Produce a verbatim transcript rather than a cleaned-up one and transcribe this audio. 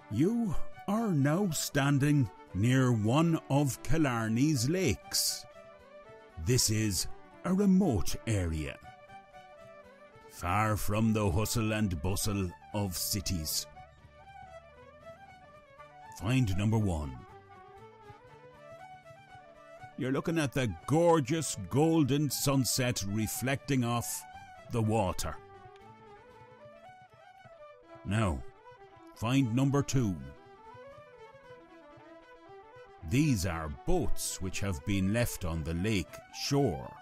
You are now standing near one of Killarney's lakes. This is a remote area, far from the hustle and bustle of cities. Find number one. You're looking at the gorgeous golden sunset reflecting off the water. Now, find number two. These are boats which have been left on the lake shore.